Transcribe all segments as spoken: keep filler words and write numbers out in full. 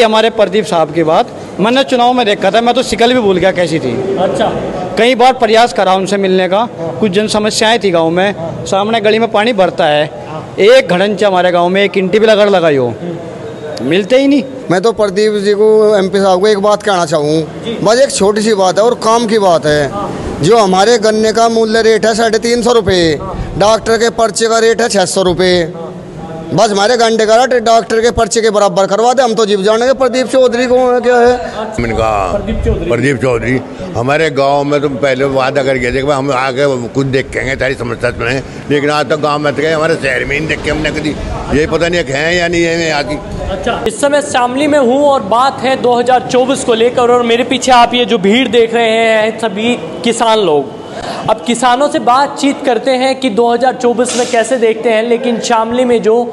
हमारे प्रदीप साहब की बात मैंने चुनाव में देखा था, मैं तो शिकल भी भूल गया कैसी थी। अच्छा, कई बार प्रयास करा उनसे मिलने का, कुछ जन समस्याएं थी गांव में। सामने गली में पानी भरता है, एक घड़ंचा हमारे गांव में एक इंटी भी लगा लगाई हो, मिलते ही नहीं। मैं तो प्रदीप जी को, एमपी साहब को एक बात कहना चाहूँ, बस एक छोटी सी बात है और काम की बात है। जो हमारे गन्ने का मूल्य रेट है साढ़े तीन सौ रुपये, डॉक्टर के पर्चे का रेट है छः सौ रुपये। बस हमारे गंडे का रेट डॉक्टर के पर्चे के बराबर करवा दे, हम तो जीव जानेंगे प्रदीप चौधरी को क्या है। मैंने कहा प्रदीप चौधरी हमारे गांव में तो पहले वादा कर गए थे कि हम आके कुछ देखेंगे सारी समस्या सुने, लेकिन आज तक गांव में गए हमारे शहर में ही देखे हमने कभी, यही पता नहीं है या नहीं है यहाँ की। अच्छा, इस समय शामली में हूँ और बात है दो हज़ार चौबीस को लेकर, और मेरे पीछे आप ये जो भीड़ देख रहे हैं सभी किसान लोग। अब किसानों से बातचीत करते हैं कि दो हज़ार चौबीस में कैसे देखते हैं, लेकिन शामली में जो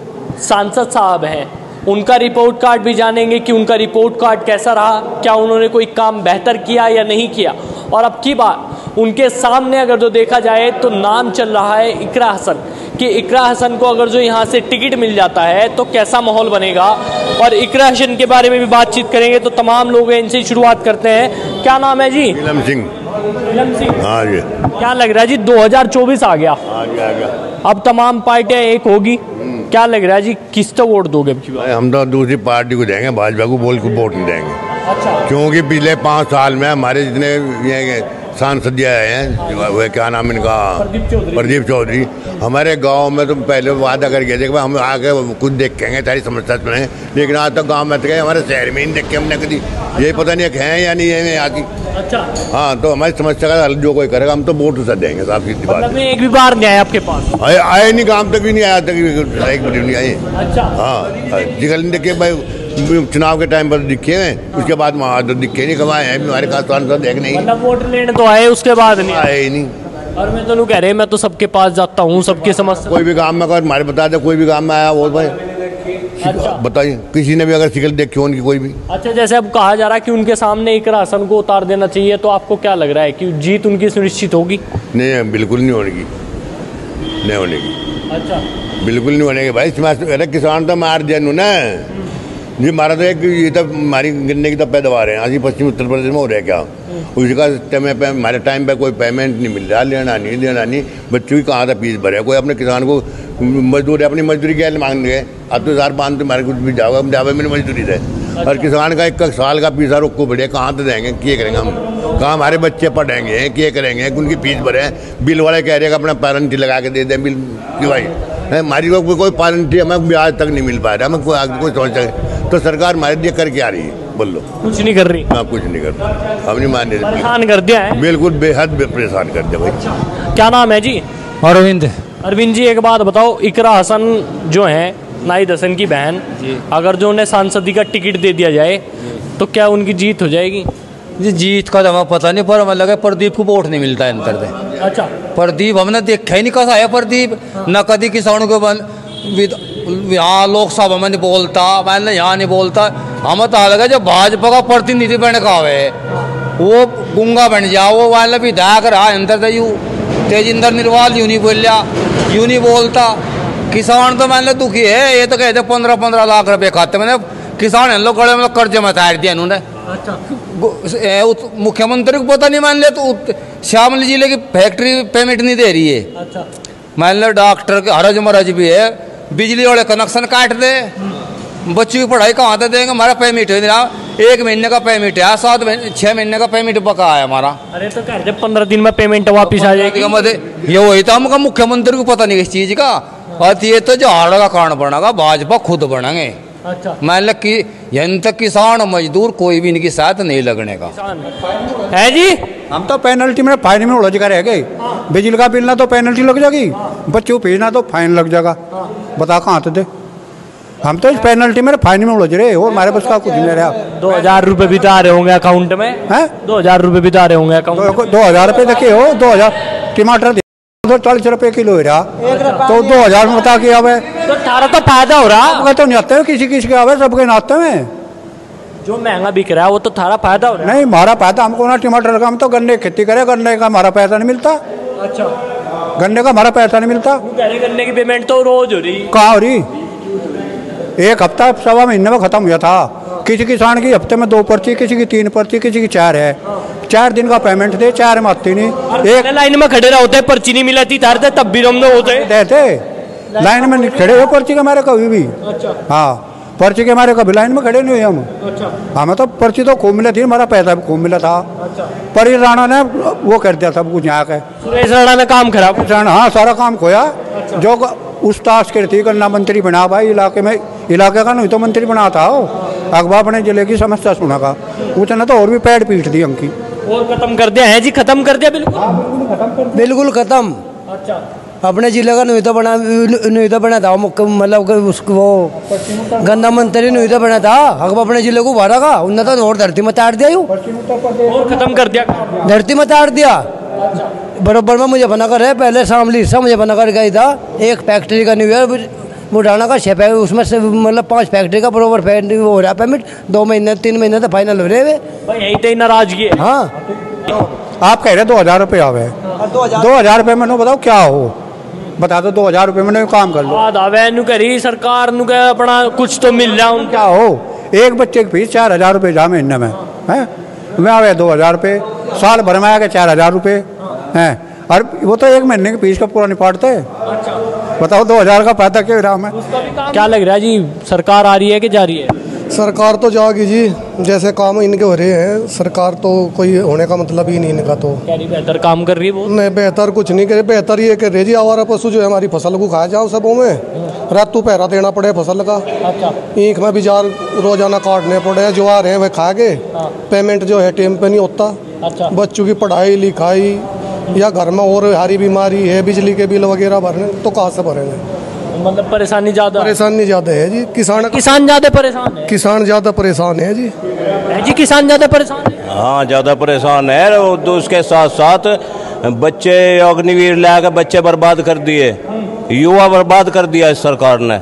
सांसद साहब हैं उनका रिपोर्ट कार्ड भी जानेंगे कि उनका रिपोर्ट कार्ड कैसा रहा, क्या उन्होंने कोई काम बेहतर किया या नहीं किया। और अब की बात उनके सामने अगर जो देखा जाए तो नाम चल रहा है इकरा हसन कि इकरा हसन को अगर जो यहाँ से टिकट मिल जाता है तो कैसा माहौल बनेगा, और इकरा हसन के बारे में भी बातचीत करेंगे। तो तमाम लोग इनसे ही शुरुआत करते हैं। क्या नाम है जी? नीलम सिंह। नीलम सिंह, हाँ जी। क्या लग रहा है जी, दो हज़ार चौबीस आ गया, आ गया, आ गया। अब तमाम पार्टियां एक होगी, क्या लग रहा है जी किस तो वोट दोगे? हम तो दूसरी पार्टी को देंगे, भाजपा को बोल को वोट नहीं देंगे। अच्छा, क्योंकि पिछले पाँच साल में हमारे जितने ये सांसद आए हैं, वह क्या नाम इनका, प्रदीप चौधरी, हमारे गांव में तो पहले वादा कर गए थे कि हम आके कुछ देखेंगे सारी समस्या सुने, लेकिन आज तक गांव में गए हमारे शहर में ही देखे हमने कभी, यही पता नहीं है या नहीं है यहाँ की। अच्छा, हाँ, तो हमारी समस्या का हल जो कोई करेगा हम तो वोट उसे देंगे साहब। सीधी बात मतलब एक भी बार नहीं आया आपके पास? आए आए नहीं, काम तक भी नहीं आया, तक एक बार नहीं आए। अच्छा, हाँ, जिगल देखिए भाई चुनाव के टाइम पर दिखे हैं, उसके बाद वहाँ तो दिखे नहीं, कमाए हैं हमारे खास सांसद एक नहीं, मतलब वोट लेने तो आए उसके बाद नहीं आए ही नहीं। और मैं तो कह रहे मैं तो सबके पास जाता हूँ, सबकी समस्या कोई भी काम में अगर हमारे बता दे, कोई भी काम में आया वो भाई। अच्छा, बताइए किसी ने भी अगर शिकल देखी हो उनकी कोई भी। अच्छा, जैसे अब कहा जा रहा है कि उनके सामने इकरा हसन को उतार देना चाहिए, तो आपको क्या लग रहा है कि जीत उनकी सुनिश्चित होगी? नहीं, बिल्कुल नहीं होने की, नहीं होने की। अच्छा, बिल्कुल नहीं होने की भाई। अरे किसान तो मार दिया ना जी, हमारा तो एक ये तो हमारी गन्ने की तो पैदावार है आज पश्चिम उत्तर प्रदेश में हो रहा है क्या, उसका टाइम पे हमारे टाइम पे कोई पेमेंट नहीं मिल रहा, लेना नहीं देना नहीं, बच्चों की कहाँ था फीस भरे, कोई अपने किसान को मजदूर अपनी मजदूरी क्या मांग गए, अब तो हजार पाँच तो हमारे कुछ भी जाओगे, हम जावे में मजदूरी थे। और किसान का एक साल का पीसा रोको बढ़िया, कहाँ तो देंगे, क्या करेंगे हम, कहाँ हमारे बच्चे पढ़ेंगे, क्या करेंगे, उनकी फीस भरे, बिल वाले कह रहे हैं अपना वारंटी लगा के दे दें बिल की भाई, हमारी को कोई वारंटी हमें ब्याज तक नहीं मिल पा रहा, हमें कोई आगे कोई सोच सके, तो सरकार हमारे लिए करके आ रही है, बोल लो कुछ नहीं कर रही। हाँ, कुछ नहीं कर रही, हम नहीं मान रहे, परेशान कर दिया है, बिल्कुल बेहद परेशान कर दिया भाई। क्या नाम है जी? अरविंद। अरविंद जी, एक बात बताओ, इकरा हसन जो है नाहिद हसन की बहन, अगर जो उन्हें सांसदी का टिकट दे दिया जाए तो क्या उनकी जीत हो जाएगी? जी, जीत का तो हमें पता नहीं, पर हमें लगा प्रदीप को वोट नहीं मिलता है अंतर से। अच्छा, प्रदीप हमने देखा ही नहीं कैसा है प्रदीप, न कभी किसानों को बन यहाँ लोकसभा में नहीं बोलता, मैंने यहाँ नहीं बोलता, हमें तो लगा जो भाजपा का प्रतिनिधि बन का है वो गुंगा बन जाओ, वो वाले विधायक रहा अंतर से यू तेजिंदर निर्वाल यूँ नहीं बोलिया, यूँ नहीं बोलता। किसान तो मैंने दुखी है, ये तो कहते पंद्रह पंद्रह लाख रुपए खाते मैंने किसान इन लोग गड़े मतलब कर्जे में तार दिया इन्होंने। अच्छा, मुख्यमंत्री को पता नहीं मान लिया तो शामली जिले की फैक्ट्री पेमेंट नहीं दे रही है। अच्छा, मान लो डॉक्टर के हरज मरज भी है, बिजली वाले कनेक्शन काट दे, बच्चों की पढ़ाई कहाँ से देंगे, हमारा पेमेंट है ना, एक महीने का पेमेंट है, सात महीने छः महीने का पेमेंट बका है हमारा। अरे तो कह रहे पंद्रह दिन में पेमेंट वापिस आ जाएगी, ये वही था हमका, मुख्यमंत्री को पता नहीं इस चीज़ का, और ये तो झाड़ का कारण बनेगा, भाजपा खुद बनेंगे। अच्छा, मान लो कि यहाँ तक किसान मजदूर कोई भी इनकी साथ नहीं लगने का है जी। हम तो पेनल्टी में फाइन में उलझ कर रह गए, बिजली का बिल ना तो पेनल्टी लग जाएगी, बच्चों को भेजना तो फाइन लग जाएगा, बता कहाँ तो दे, हम तो इस पेनल्टी में फाइन में उलझ रहे, और हमारे बस का कुछ नहीं रहा। दो हजार रुपये भी आ रहे होंगे अकाउंट में, हैं दो हजार रुपये भी आ रहे होंगे अकाउंट में, दो हजार रुपये देखिए हो, दो हजार टमाटर तो चालीस रुपए किलो हो रहा, तो दो हजार में बता के आवे तो अठारह तो फायदा हो रहा, तो नहीं आते हैं किसी किसी के आवे, सबके नाते में जो महंगा बिक रहा है वो तो थारा फायदा हो रहा है। नहीं, हमारा फायदा हमको ना, टमाटर का हम तो गन्ने की खेती करे, गन्ने का हमारा पैसा नहीं मिलता। अच्छा, गन्ने का हमारा पैसा नहीं मिलता, गन्ने की पेमेंट तो रोज हो रही, कहाँ हो रही, एक हफ्ता सवा महीने में खत्म हुआ था, किसी किसान की हफ्ते में दो पर्ची, किसी की तीन पर्ची, किसी की चार है। चार दिन का पेमेंट दे, चार में आती नहीं। एक लाइन में खड़े रहते हैं, पर्ची नहीं मिलती तारते तब भी हम होते देते लाइन में खड़े हो पर्ची के हमारे कभी भी। हाँ, पर्ची के हमारे कभी लाइन में खड़े नहीं हुए हम। हमें तो पर्ची तो खूब मिली थी, हमारा पैसा भी खूब मिला था। पर ये राणा ने वो कर दिया सब कुछ यहाँ के। सुरेश राणा ने काम खराब। हाँ, सारा काम खोया। जो उस ताश के थी गन्ना मंत्री बना भाई इलाके में, इलाके का नहीं तो मंत्री बना था वो। अखबार अपने जिले की समस्या सुना का, उसने तो और भी पैड पीट दी हमकी। और खत्म कर दिया है जी, खत्म कर दिया बिल्कुल बिल्कुल खत्म। अच्छा, अपने जिले का नुईता बना नुईता बना था, मतलब उसको वो गन्ना मंत्री नुईता बना था। अगर अपने जिले को बारह का उन्हें तो और धरती में ताड़ दिया, और खत्म कर दिया, धरती में ताड़ दिया। बराबर में मुझे बना कर है, पहले शामली हिस्सा मुझे बना कर गई था। एक फैक्ट्री का न्यू ईयर बुढ़ाना का छः पैकेट, उसमें से मतलब पांच फैक्ट्री का बराबर फैक्ट्री हो रहा पेमेंट। दो महीने तीन महीने तो फाइनल हो रहे हुए भाई, यही तो नाराजगी है। हाँ, आप कह रहे दो हजार रुपये आवे, दो हजार रुपये मैंने बताओ क्या हो, बता दो। दो हजार रुपये मैंने काम कर लो, आवे नु करी सरकार नु के अपना कुछ तो मिल रहा उनका। क्या हो, एक बच्चे की फीस चार हजार रुपये जा महीने में है, मैं आवे दो हजार रुपये, साल भर में आगे चार हजार रुपये हैं। और वो तो एक महीने की फीस का पूरा निपाटते हैं। बताओ दो हजार का फायदा क्यों रहा। मैं क्या लग रहा है जी, सरकार आ रही है कि जा रही है? सरकार तो जाएगी जी, जैसे काम इनके हो रहे हैं। सरकार तो कोई होने का मतलब ही नहीं इनका। तो क्या नहीं बेहतर काम कर रही है वो? नहीं, बेहतर कुछ नहीं करे। बेहतर ये कर रही जी, आवारा पशु जो है हमारी फसल को खा जाओ सबों में, रातू पहरा देना पड़े फसल का। ईख में भी जार रोजाना काटने पड़े, जो आ रहे हैं वह खा के। पेमेंट जो है टाइम पे नहीं होता। बच्चों की पढ़ाई लिखाई या घर में और हारी बीमारी है, बिजली के बिल वगैरह भरने, तो कहाँ से भरेंगे? मतलब परेशानी ज्यादा परेशानी ज्यादा है जी। किसान किसान ज्यादा परेशान है। किसान ज्यादा परेशान है जी। है जी, किसान ज्यादा परेशान है। हाँ, ज़्यादा परेशान है। और तो उसके साथ साथ बच्चे अग्निवीर ला के बच्चे बर्बाद कर दिए, युवा बर्बाद कर दिया इस सरकार ने।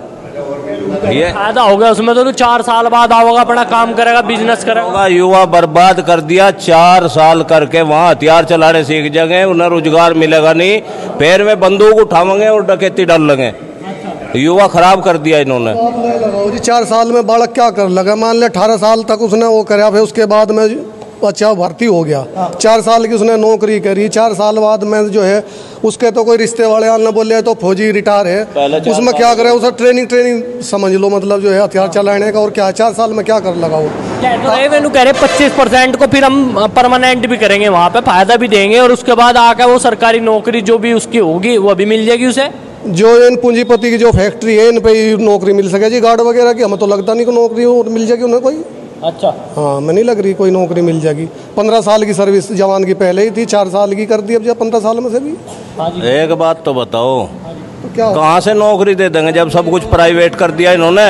ये फायदा हो गया उसमें तो चार साल बाद आओगा, अपना काम करेगा, बिजनेस करेगा। युवा बर्बाद कर दिया। चार साल करके वहाँ हथियार चलाने सीख जाएंगे, उन्हें रोजगार मिलेगा नहीं, पैर में बंदूक उठावेंगे और डकैती डाल लेंगे। युवा खराब कर दिया इन्होंने। जी चार साल में बालक क्या कर लगा, मान ले अठारह साल तक उसने वो कराया, फिर उसके बाद में अच्छा भर्ती हो गया। चार साल की उसने नौकरी करी, चार साल बाद में जो है उसके तो कोई रिश्ते वाले आने बोले तो फौजी रिटायर है, उसमें क्या करे, उसे ट्रेनिंग ट्रेनिंग समझ लो, मतलब जो है हथियार चलाने का। और क्या चार साल में क्या कर लगा वो? तो कह रहे पच्चीस परसेंट को फिर हम परमानेंट भी करेंगे, वहाँ पे फायदा भी देंगे, और उसके बाद आकर वो सरकारी नौकरी जो भी उसकी होगी वो भी मिल जाएगी उसे। जो इन पूंजीपति की जो फैक्ट्री है, इन पे नौकरी मिल सके जी, गार्ड वगैरह की। हमें तो लगता नहीं कि नौकरी मिल जाएगी उन्हें कोई। अच्छा, हाँ, मैं नहीं लग रही कोई नौकरी मिल जाएगी। पंद्रह साल की सर्विस जवान की पहले ही थी, चार साल की कर दी अब जब पंद्रह साल में से भी। एक बात तो बताओ, तो क्या कहाँ से नौकरी दे देंगे जब सब कुछ प्राइवेट कर दिया इन्होंने?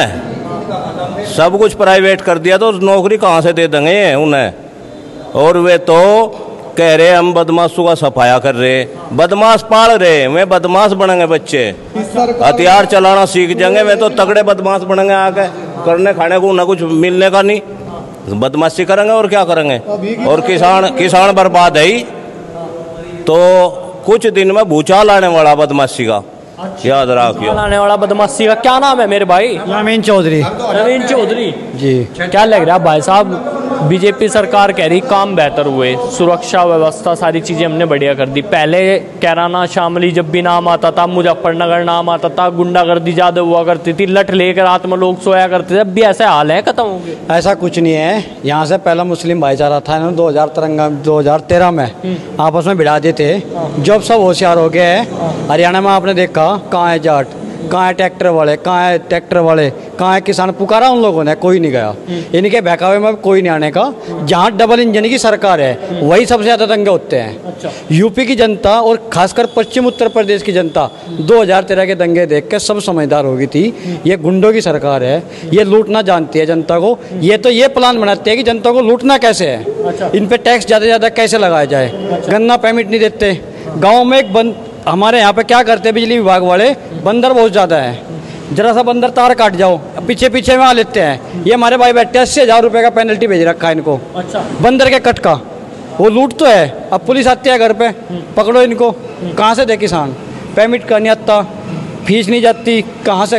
सब कुछ प्राइवेट कर दिया तो नौकरी कहाँ से दे देंगे उन्हें? और वे तो कह रहे हम बदमाशों का सफाया कर रहे, बदमाश पाल रहे, वे बदमाश बनेंगे बच्चे, हथियार चलाना सीख जाएंगे, वे तो तगड़े बदमाश बनेंगे, आके करने खाने को ना कुछ मिलने का नहीं, बदमाशी करेंगे और क्या करेंगे। और किसान किसान बर्बाद है ही, तो कुछ दिन में भूचाल आने वाला बदमाशी का, याद रखियो। आने वाला बदमाशी का क्या नाम है मेरे भाई? यामीन चौधरी। नवीन चौधरी जी। क्या लग रहा है भाई साहब, बीजेपी सरकार कह रही काम बेहतर हुए, सुरक्षा व्यवस्था सारी चीज़ें हमने बढ़िया कर दी। पहले कैराना शामली जब भी नाम आता था, मुजफ्फरनगर नाम आता था, गुंडागर्दी ज़्यादा हुआ करती थी, लठ लेकर रात में लोग सोया करते थे। अब भी ऐसे हाल है, खत्म हो गए? ऐसा कुछ नहीं है। यहाँ से पहला मुस्लिम भाईचारा था, इन्होंने दो हज़ार तिरंगा दो हज़ार तेरह में आपस में भिड़ा देते, जब सब होशियार हो गए हैं। हरियाणा में आपने देखा, कहाँ है जाट, कहाँ है ट्रैक्टर वाले, कहाँ है ट्रैक्टर वाले, कहाँ है किसान, पुकारा उन लोगों ने, कोई नहीं गया। इनके बहकावे में कोई नहीं आने का। जहाँ डबल इंजन की सरकार है वही सबसे ज़्यादा दंगे होते हैं। अच्छा। यूपी की जनता और खासकर पश्चिम उत्तर प्रदेश की जनता दो हज़ार तेरह के दंगे देख के सब समझदार हो गई थी, ये गुंडों की सरकार है, ये लूटना जानती है जनता को। ये तो ये प्लान बनाते हैं कि जनता को लूटना कैसे है। अच्छा। इन पर टैक्स ज़्यादा से ज़्यादा कैसे लगाया जाए। अच्छा। गन्ना परमिट नहीं देते। गाँव में एक बंद हमारे यहाँ पे क्या करते हैं बिजली विभाग वाले, बंदर बहुत ज़्यादा है, जरा सा बंदर तार काट जाओ पीछे पीछे में आ लेते हैं। ये हमारे भाई बैठे अस्सी हज़ार रुपये का पेनल्टी भेज रखा है इनको। अच्छा। बंदर के कट का, वो लूट तो है। अब पुलिस आती है घर पे, पकड़ो इनको, कहाँ से दे किसान, पेमेंट करनी आता, फीस नहीं जाती, कहाँ से करे।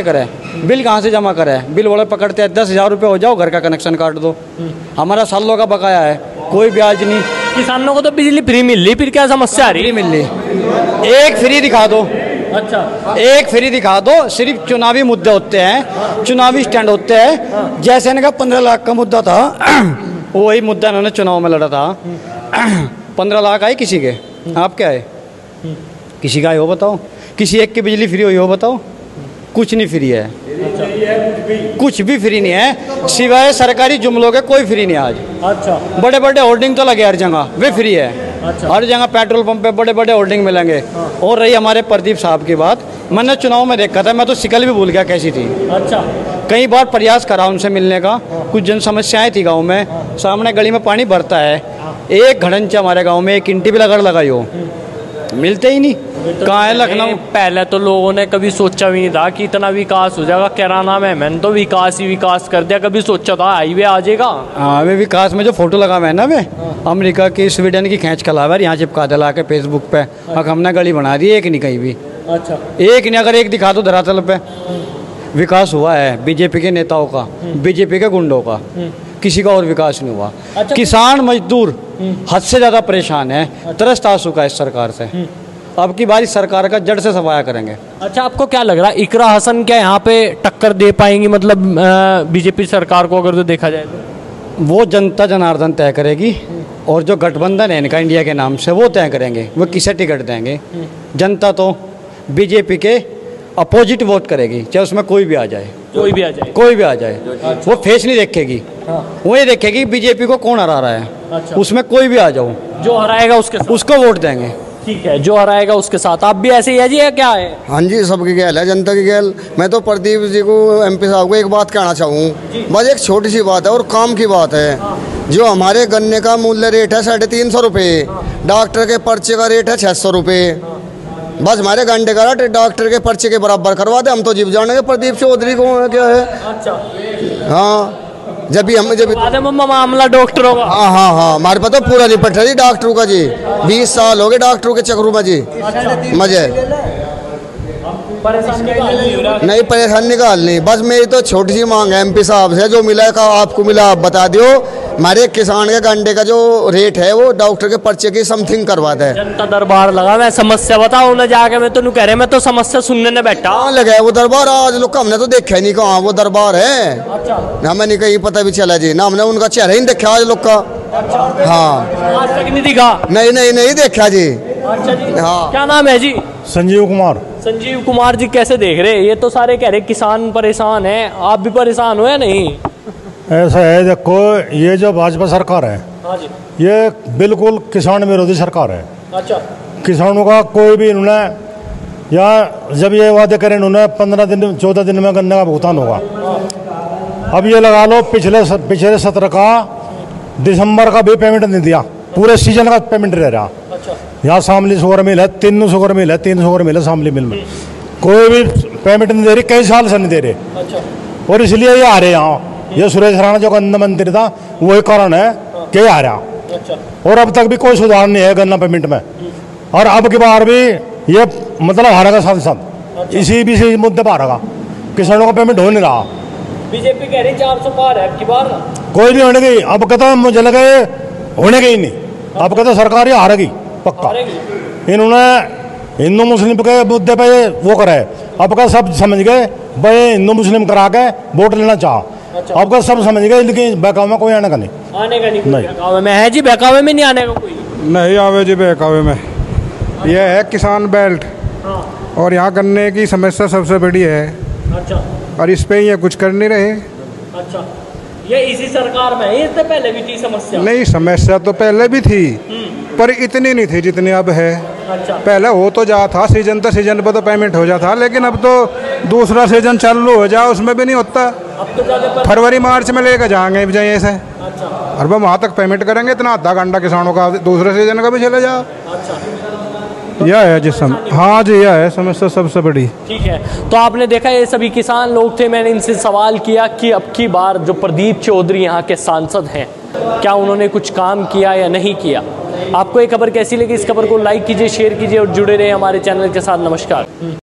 बिल कहाँ से जमा करा है? बिल वाले पकड़ते हैं, दस हज़ार रुपये हो जाओ घर का कनेक्शन काट दो। हमारा सालों का बकाया है, कोई ब्याज नहीं। किसानों को तो बिजली फ्री मिल रही, फिर क्या समस्या आ रही? फ्री मिल रही, एक फ्री दिखा दो। अच्छा, एक फ्री दिखा दो। सिर्फ चुनावी मुद्दे होते हैं, चुनावी स्टैंड होते हैं। जैसे इनका पंद्रह लाख का मुद्दा था, वही मुद्दा इन्होंने चुनाव में लड़ा था। पंद्रह लाख आए किसी के? आप क्या है? किसी का आए हो बताओ? किसी एक की बिजली फ्री हुई हो बताओ? कुछ नहीं फ्री है, कुछ भी फ्री नहीं है, सिवाय सरकारी जुमलों के कोई फ्री नहीं आज। अच्छा, बड़े बड़े होर्डिंग तो लगे हर जगह, वे फ्री है। अच्छा। हर जगह पेट्रोल पंप पे बड़े बड़े होर्डिंग मिलेंगे। और रही हमारे प्रदीप साहब की बात, मैंने चुनाव में देखा था, मैं तो शिकल भी भूल गया कैसी थी। अच्छा, कई बार प्रयास करा उनसे मिलने का, कुछ जन समस्याएं थी गाँव में। सामने गली में पानी भरता है, एक घड़ंचा हमारे गाँव में एक इंटी भी लगड़ लगाई हो, मिलते ही नहीं। कहाँ है लखनऊ? पहले तो लोगों ने कभी सोचा भी नहीं था कि इतना विकास हो जाएगा। क्या नाम है, मैंने तो विकास ही विकास कर दिया। कभी सोचा था हाईवे आ जाएगा? हाँ, वे विकास में जो फोटो लगा हुआ है ना, वे अमेरिका की स्वीडन की खींच कर लावा, यहाँ चिपका दिला के फेसबुक पे। अब हमने गली बना दी, एक नहीं कहीं भी। अच्छा, एक नहीं, अगर एक दिखा दो धरातल पे। विकास हुआ है बीजेपी के नेताओं का, बीजेपी के गुंडों का, किसी का और विकास नहीं हुआ। अच्छा, किसान मजदूर हद से ज़्यादा परेशान है, तरस आ चुका है इस सरकार से। अब की बारी सरकार का जड़ से सफाया करेंगे। अच्छा, आपको क्या लग रहा है, इकरा हसन क्या यहाँ पे टक्कर दे पाएंगी, मतलब बीजेपी सरकार को, अगर तो देखा जाए तो? वो जनता जनार्दन तय करेगी, और जो गठबंधन है इनका इंडिया के नाम से, वो तय करेंगे वो किसे टिकट देंगे। जनता तो बीजेपी के अपोजिट वोट करेगी, चाहे उसमें कोई भी आ जाए। कोई भी आ जाए, कोई भी आ जाए। वो फेस नहीं देखेगी, वो ये देखेगी बीजेपी को कौन हरा रहा है। अच्छा। उसमें कोई भी आ जाओ, जो हराएगा उसके साथ। उसको वोट देंगे। ठीक है, जो हराएगा उसके साथ। आप भी ऐसे ही है जी, या क्या है? हाँ जी, सबकी गैल है, जनता की गैल। मैं तो प्रदीप जी को, एमपी साहब को एक बात कहना चाहूँ, बस एक छोटी सी बात है और काम की बात है। जो हमारे गन्ने का मूल्य रेट है साढ़े तीन सौ रुपये, डॉक्टर के पर्चे का रेट है छः सौ रुपये। बस हमारे गंडे का रेट डॉक्टर के पर्चे के बराबर करवा दे, हम तो जीव जानेंगे प्रदीप चौधरी को क्या है। अच्छा, हाँ, जब भी हम जब मामला डॉक्टरों का। हाँ हाँ हाँ, हमारे पास तो पूरा निपट रहा जी डॉक्टरों का जी। बीस साल हो गए डॉक्टरों के चक्रों में जी। मजे नहीं, परेशान निकाल नहीं। बस मेरी तो छोटी सी मांग है एमपी साहब से, जो मिला का आपको मिला आप बता दियो। हमारे किसान के गंडे का जो रेट है वो डॉक्टर के पर्चे की समथिंग करवा दे। जनता दरबार लगा, मैं समस्या बताऊँ ना जाके, मैं तो कह रहे मैं तो समस्या सुनने ने बैठा। कहाँ लगा है वो दरबार? आज लोग हमने तो देखा ही नहीं कहाँ वो दरबार है। अच्छा, हमें नहीं कहीं पता भी चला जी ना, हमने उनका चेहरा ही नहीं देखा आज लोग का। हाँ, आज तक नहीं दिखा? नहीं नहीं नहीं देखा जी। अच्छा जी, हाँ। क्या नाम है जी? संजीव कुमार। संजीव कुमार जी, कैसे देख रहे हैं? ये तो सारे कह रहे किसान परेशान है, आप भी परेशान हो या नहीं? ऐसा है, देखो ये जो भाजपा सरकार है, हाँ जी, ये बिल्कुल किसान विरोधी सरकार है। अच्छा, किसानों का कोई भी इन्होंने, या जब ये वादे करें इन्होंने पंद्रह दिन चौदह दिन में गन्ने का भुगतान होगा। अब ये लगा लो पिछले पिछले सत्र का दिसंबर का भी पेमेंट नहीं दिया, पूरे सीजन का पेमेंट रह रहा। अच्छा, यहाँ शामली शुगर मिल है, तीन शुगर मिल है, तीन शुगर मिल है शामली मिल में, कोई भी पेमेंट नहीं दे रही, कई साल से नहीं दे रहे। अच्छा, और इसलिए ये आ रहे यहाँ। ये सुरेश राणा जो गन्ना मंत्री था, वही कारण है कि आ रहा। अच्छा, और अब तक भी कोई सुधार नहीं है गन्ना पेमेंट में। और अब की बार भी ये मतलब हारेगा सांसद, इसी भी इसी मुद्दे पर हारेगा। किसानों का पेमेंट हो नहीं रहा। बीजेपी कह रही चार सौ पार है की बार, कोई नहीं होने गई। अब कहता मुझे लगे होने गई नहीं, अब कहता सरकार ही हारेगी पक्का। इन्होंने हिंदू मुस्लिम के मुद्दे पे वो करे, अब का सब समझ गए भाई हिंदू मुस्लिम करा के वोट लेना चाह। अच्छा। अब का सब समझ गए, लेकिन बहकावे में कोई आने का नहीं। आने का नहीं, नहीं। बहकावे में है जी, बहकावे में नहीं आने का कोई नहीं आवे जी बहकावे में। यह है किसान बेल्ट। हाँ। और यहाँ गन्ने की समस्या सबसे बड़ी है। अच्छा, और इस पे ये कुछ कर नहीं रहे। अच्छा, ये इसी सरकार में है, इससे पहले भी थी समस्या? नहीं, समस्या तो पहले भी थी, पर इतनी नहीं थी जितनी अब है। अच्छा, पहले हो तो जा था सीजन, तो सीजन पर तो पेमेंट हो जाता, लेकिन अब तो दूसरा सीजन चालू हो जाए उसमें भी नहीं होता। अब तो जाने फरवरी मार्च में लेकर जाएंगे जैसे से। अच्छा, और वो वहाँ तक पेमेंट करेंगे, इतना आधा घंटा किसानों का दूसरे सीजन का भी चले जाओ। अच्छा, यह है जिस सम हाँ जी, यह है समस्या सबसे बड़ी। ठीक है, तो आपने देखा ये सभी किसान लोग थे। मैंने इनसे सवाल किया कि अब की बार जो प्रदीप चौधरी यहाँ के सांसद हैं, क्या उन्होंने कुछ काम किया या नहीं किया। आपको ये खबर कैसी लगी? इस खबर को लाइक कीजिए, शेयर कीजिए और जुड़े रहे हमारे चैनल के साथ। नमस्कार।